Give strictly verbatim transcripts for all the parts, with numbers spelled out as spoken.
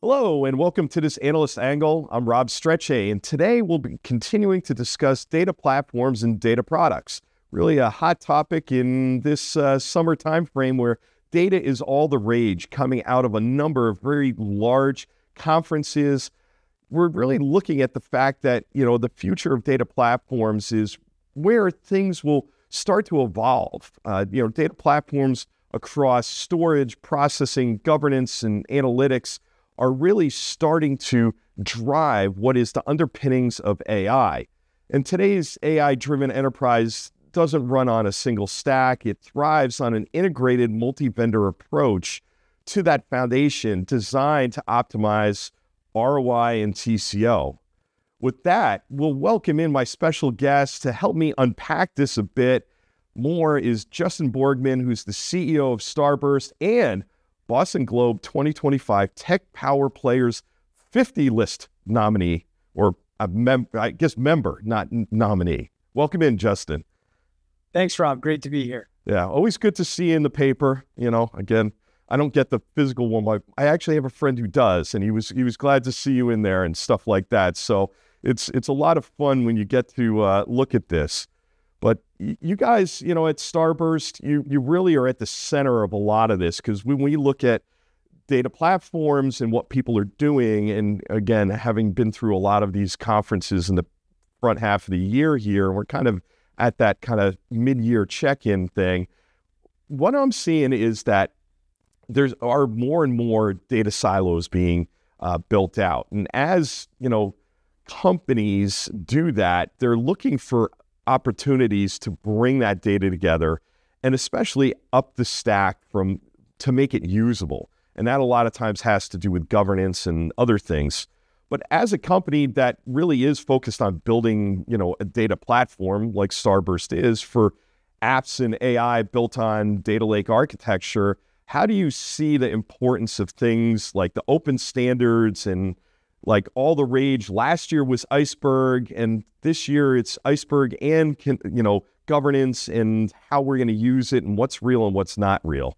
Hello, and welcome to this Analyst Angle. I'm Rob Strechay, and today we'll be continuing to discuss data platforms and data products. Really a hot topic in this uh, summer time frame where data is all the rage, coming out of a number of very large conferences. We're really looking at the fact that, you know, the future of data platforms is where things will start to evolve. Uh, you know, data platforms across storage, processing, governance, and analytics are really starting to drive what is the underpinnings of A I. And today's A I-driven enterprise doesn't run on a single stack. It thrives on an integrated multi-vendor approach to that foundation designed to optimize R O I and T C O. With that, we'll welcome in my special guest to help me unpack this a bit more is Justin Borgman, who's the C E O of Starburst and Boston Globe twenty twenty-five Tech Power Players fifty list nominee, or a mem I guess member, not nominee. Welcome in, Justin. Thanks, Rob. Great to be here. Yeah, always good to see you in the paper. You know, again, I don't get the physical one, but I actually have a friend who does, and he was he was glad to see you in there and stuff like that. So it's it's a lot of fun when you get to uh, look at this. But you guys, you know, at Starburst, you, you really are at the center of a lot of this, because when we look at data platforms and what people are doing, and again, having been through a lot of these conferences in the front half of the year here, we're kind of at that kind of mid-year check-in thing. What I'm seeing is that there are more and more data silos being uh, built out. And as, you know, companies do that, they're looking for opportunities to bring that data together, and especially up the stack from to make it usable. And that a lot of times has to do with governance and other things. But as a company that really is focused on building, you know, a data platform like Starburst is for apps and A I built on data lake architecture, how do you see the importance of things like the open standards and like all the rage? Last year was Iceberg, and this year it's Iceberg and, you know, governance and how we're going to use it and what's real and what's not real.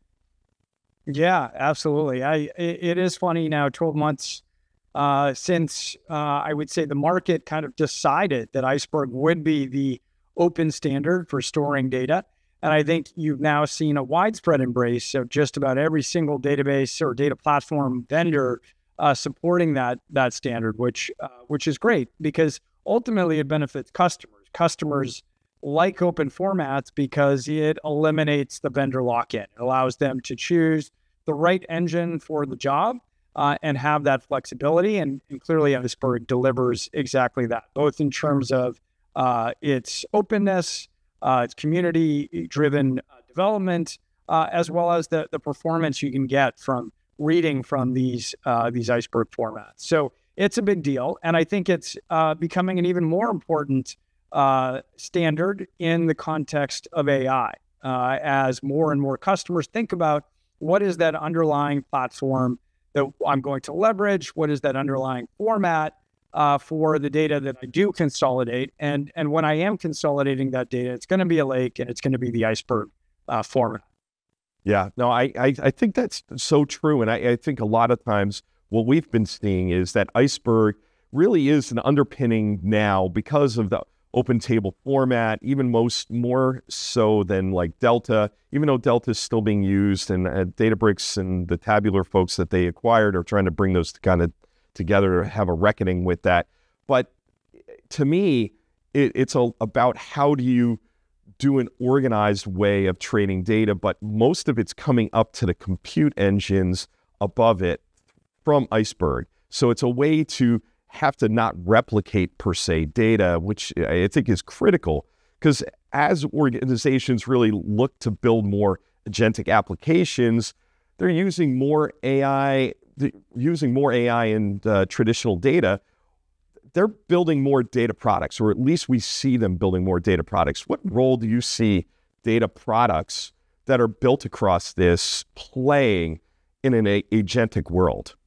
Yeah, absolutely. I it, it is funny now, twelve months uh, since uh, I would say the market kind of decided that Iceberg would be the open standard for storing data. And I think you've now seen a widespread embrace of just about every single database or data platform vendor Uh, supporting that that standard, which uh, which is great, because ultimately it benefits customers. Customers like open formats because it eliminates the vendor lock-in. It allows them to choose the right engine for the job uh, and have that flexibility. And, and clearly Iceberg delivers exactly that, both in terms of uh, its openness, uh, its community-driven uh, development, uh, as well as the, the performance you can get from reading from these uh, these Iceberg formats. So it's a big deal. And I think it's uh, becoming an even more important uh, standard in the context of A I, uh, as more and more customers think about what is that underlying platform that I'm going to leverage? What is that underlying format uh, for the data that I do consolidate? And, and when I am consolidating that data, it's going to be a lake, and it's going to be the Iceberg uh, format. Yeah, no, I, I, I think that's so true. And I, I think a lot of times what we've been seeing is that Iceberg really is an underpinning now because of the open table format, even most more so than like Delta, even though Delta is still being used, and uh, Databricks and the tabular folks that they acquired are trying to bring those kind of together to have a reckoning with that. But to me, it, it's a, about how do you do an organized way of trading data, but most of it's coming up to the compute engines above it from Iceberg. So it's a way to have to not replicate per se data, which I think is critical, because as organizations really look to build more agentic applications, they're using more A I, using more A I in uh, traditional data. They're building more data products, or at least we see them building more data products. What role do you see data products that are built across this playing in an agentic world?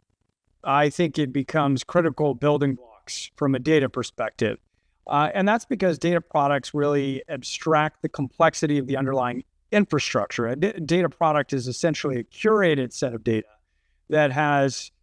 I think it becomes critical building blocks from a data perspective. Uh, and that's because data products really abstract the complexity of the underlying infrastructure. A d- data product is essentially a curated set of data that has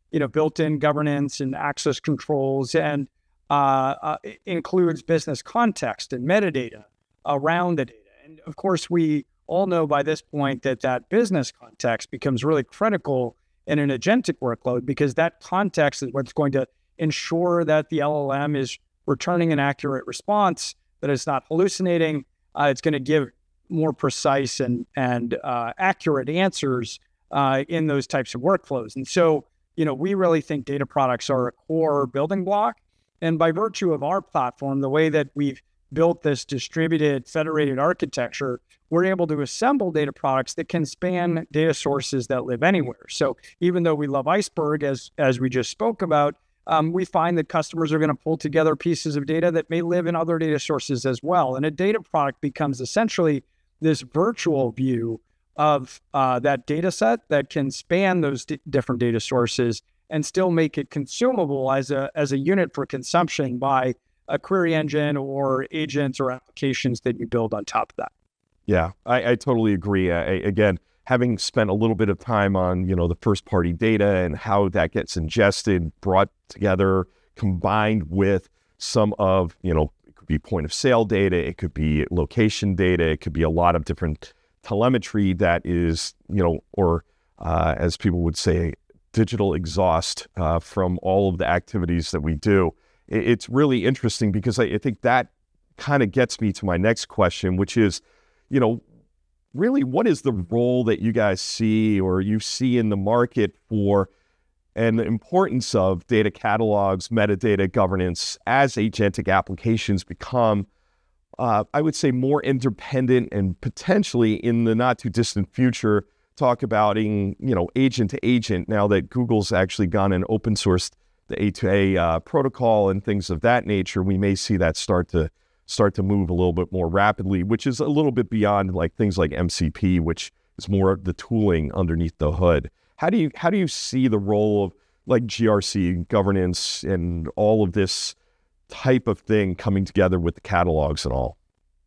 you know, built-in governance and access controls, and uh, uh, includes business context and metadata around the data. And of course, we all know by this point that that business context becomes really critical in an agentic workload, because that context is what's going to ensure that the L L M is returning an accurate response, that it's not hallucinating. Uh, it's going to give more precise and, and uh, accurate answers uh, in those types of workflows. And so, you know, we really think data products are a core building block. And by virtue of our platform, the way that we've built this distributed, federated architecture, we're able to assemble data products that can span data sources that live anywhere. So even though we love Iceberg, as, as we just spoke about, um, we find that customers are going to pull together pieces of data that may live in other data sources as well. And a data product becomes essentially this virtual view of uh, that data set that can span those d- different data sources and still make it consumable as a, as a unit for consumption by a query engine or agents or applications that you build on top of that. Yeah, I, I totally agree. I, again, having spent a little bit of time on, you know, the first party data and how that gets ingested, brought together, combined with some of, you know, it could be point of sale data, it could be location data, it could be a lot of different telemetry that is, you know, or uh, as people would say, digital exhaust uh, from all of the activities that we do. It, it's really interesting because I, I think that kind of gets me to my next question, which is, you know, really, what is the role that you guys see or you see in the market for and the importance of data catalogs, metadata governance as agentic applications become, uh, I would say, more independent and potentially in the not too distant future, talk about, you know, agent to agent, now that Google's actually gone and open sourced the A two A uh, protocol and things of that nature, we may see that start to start to move a little bit more rapidly, which is a little bit beyond like things like M C P, which is more of the tooling underneath the hood. How do you how do you see the role of like G R C governance and all of this type of thing coming together with the catalogs and all?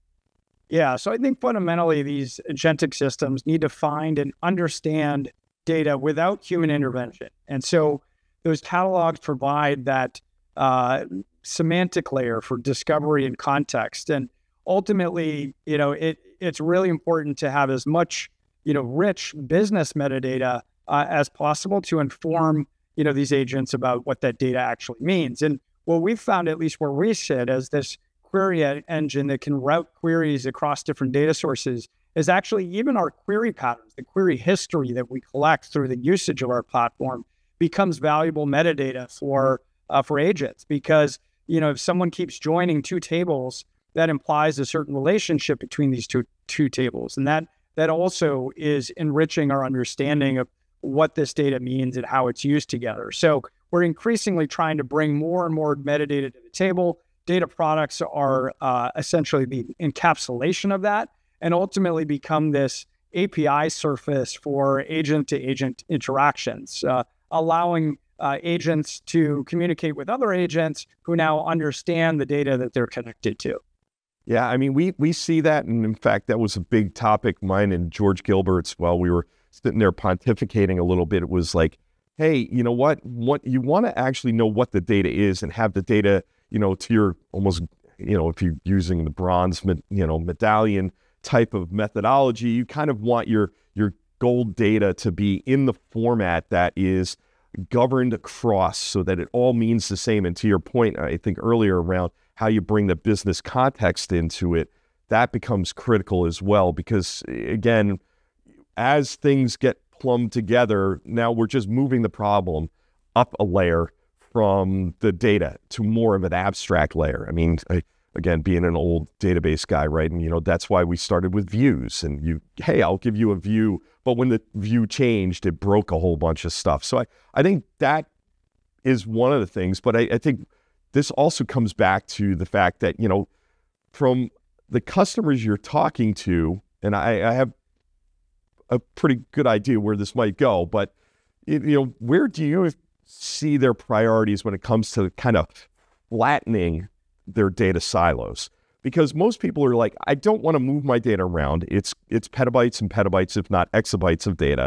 Yeah, so I think fundamentally these agentic systems need to find and understand data without human intervention. And so those catalogs provide that uh, semantic layer for discovery and context. And ultimately, you know, it it's really important to have as much, you know, rich business metadata uh, as possible to inform, you know, these agents about what that data actually means. And what we've found, at least where we sit as this query engine that can route queries across different data sources, is actually even our query patterns, the query history that we collect through the usage of our platform becomes valuable metadata for uh, for agents, because, you know, if someone keeps joining two tables, that implies a certain relationship between these two two tables, and that that also is enriching our understanding of what this data means and how it's used together. So we're increasingly trying to bring more and more metadata to the table. Data products are uh, essentially the encapsulation of that, and ultimately become this A P I surface for agent-to-agent interactions, uh, allowing uh, agents to communicate with other agents who now understand the data that they're connected to. Yeah, I mean, we we see that, and in fact, that was a big topic, mine and George Gilbert's, while we were sitting there pontificating a little bit. It was like, hey, you know what? What you want to actually know what the data is and have the data, you know, to your almost, you know, if you're using the bronze, you know, medallion type of methodology, you kind of want your your gold data to be in the format that is governed across so that it all means the same. And to your point, I think earlier around how you bring the business context into it, that becomes critical as well, because again, as things get plumbed together, now we're just moving the problem up a layer from the data to more of an abstract layer. I mean, I, again, being an old database guy, right? And, you know, that's why we started with views, and you, hey, I'll give you a view. But when the view changed, it broke a whole bunch of stuff. So I, I think that is one of the things, but I, I think this also comes back to the fact that, you know, from the customers you're talking to, and I, I have a pretty good idea where this might go, but, you know, where do you see their priorities when it comes to kind of flattening their data silos? Because most people are like, I don't want to move my data around. It's it's petabytes and petabytes, if not exabytes of data.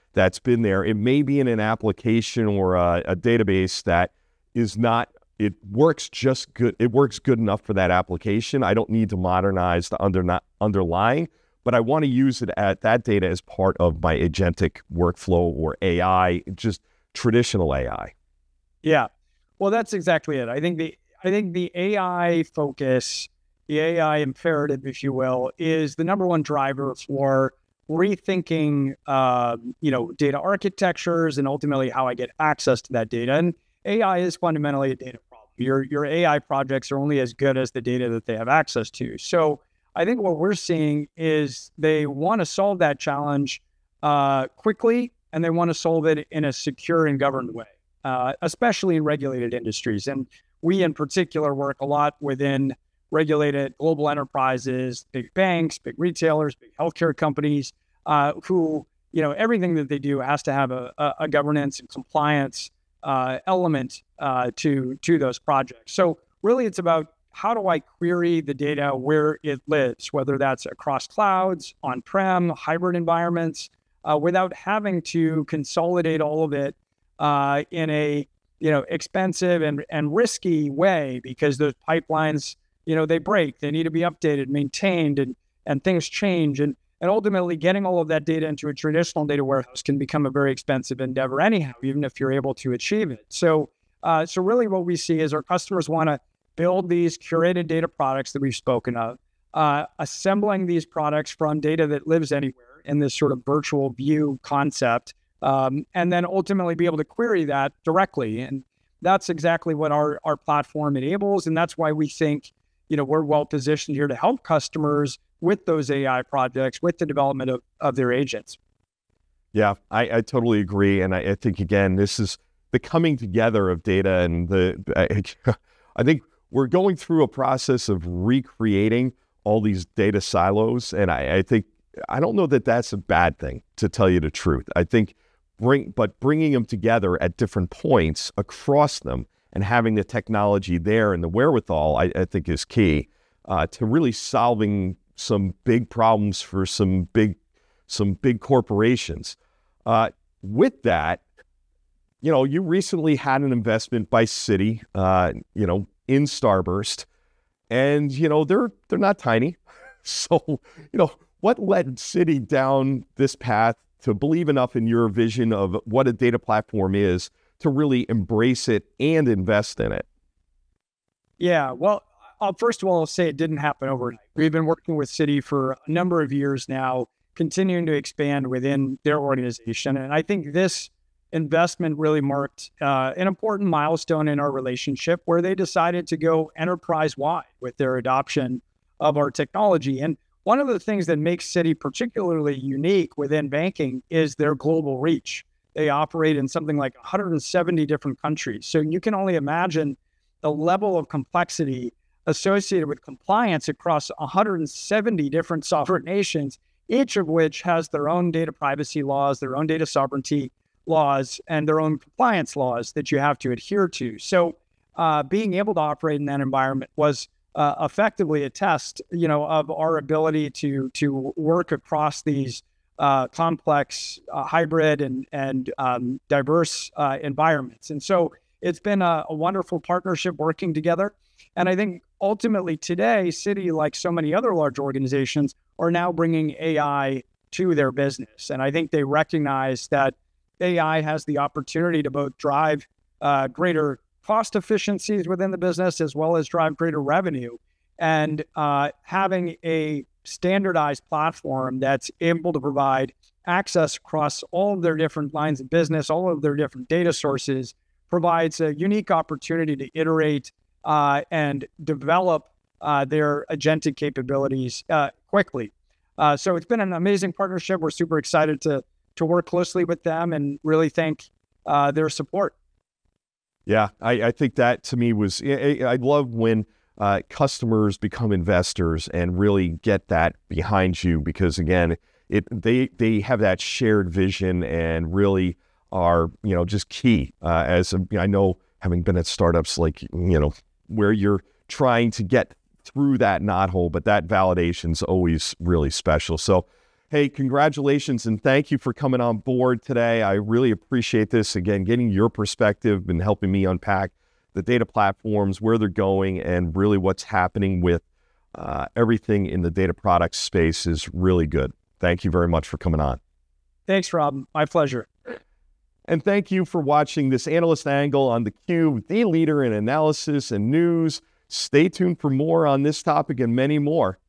that's been there. It may be in an application or a, a database that is not, it works just good. It works good enough for that application. I don't need to modernize the under, not underlying, but I want to use it at that data as part of my agentic workflow or A I, just traditional A I. Yeah, well, that's exactly it. I think the I think the A I focus, the A I imperative, if you will, is the number one driver for rethinking, uh, you know, data architectures and ultimately how I get access to that data. And A I is fundamentally a data problem. Your your A I projects are only as good as the data that they have access to. So I think what we're seeing is they want to solve that challenge uh, quickly, and they want to solve it in a secure and governed way, uh, especially in regulated industries. And we in particular work a lot within regulated global enterprises, big banks, big retailers, big healthcare companies, uh, who, you know, everything that they do has to have a, a, a governance and compliance uh, element uh, to, to those projects. So really it's about how do I query the data where it lives, whether that's across clouds, on-prem, hybrid environments, uh, without having to consolidate all of it uh, in a, you know, expensive and, and risky way, because those pipelines, you know, they break, they need to be updated, maintained, and, and things change. And, and ultimately getting all of that data into a traditional data warehouse can become a very expensive endeavor anyhow, even if you're able to achieve it. So, uh, so really what we see is our customers want to build these curated data products that we've spoken of, uh, assembling these products from data that lives anywhere in this sort of virtual view concept, um, and then ultimately be able to query that directly. And that's exactly what our, our platform enables. And that's why we think, you know, we're well positioned here to help customers with those A I projects, with the development of, of their agents. Yeah, I, I totally agree. And I, I think, again, this is the coming together of data, and the, I, I think we're going through a process of recreating all these data silos. And I, I think, I don't know that that's a bad thing, to tell you the truth. I think, bring, but bringing them together at different points across them and having the technology there and the wherewithal, I, I think is key uh, to really solving some big problems for some big, some big corporations. Uh, with that, you know, you recently had an investment by Citi, uh, you know, in Starburst, and, you know, they're, they're not tiny. So, you know, what led Citi down this path to believe enough in your vision of what a data platform is to really embrace it and invest in it? Yeah, well, I'll, first of all, I'll say it didn't happen overnight. We've been working with Citi for a number of years now, continuing to expand within their organization. And I think this investment really marked uh, an important milestone in our relationship, where they decided to go enterprise-wide with their adoption of our technology. And one of the things that makes Citi particularly unique within banking is their global reach. They operate in something like one hundred seventy different countries. So you can only imagine the level of complexity associated with compliance across one hundred seventy different sovereign nations, each of which has their own data privacy laws, their own data sovereignty laws, and their own compliance laws that you have to adhere to. So uh, being able to operate in that environment was uh, effectively a test, you know, of our ability to to work across these uh, complex, uh, hybrid, and and um, diverse uh, environments. And so it's been a, a wonderful partnership working together. And I think ultimately today, Citi, like so many other large organizations, are now bringing A I to their business. And I think they recognize that A I has the opportunity to both drive uh, greater cost efficiencies within the business, as well as drive greater revenue. And uh, having a standardized platform that's able to provide access across all of their different lines of business, all of their different data sources, provides a unique opportunity to iterate uh, and develop uh, their agentic capabilities uh, quickly. Uh, so it's been an amazing partnership. We're super excited to to work closely with them and really thank uh, their support. Yeah, I, I think that to me was, I, I love when uh, customers become investors and really get that behind you, because again, it they they have that shared vision and really are, you know, just key. Uh, as a, I know, having been at startups, like, you know, where you're trying to get through that knothole, but that validation's always really special. So Hey, congratulations and thank you for coming on board today. I really appreciate this. Again, getting your perspective and helping me unpack the data platforms, where they're going, and really what's happening with uh, everything in the data products space is really good. Thank you very much for coming on. Thanks, Rob. My pleasure. And thank you for watching this Analyst Angle on theCUBE, the leader in analysis and news. Stay tuned for more on this topic and many more.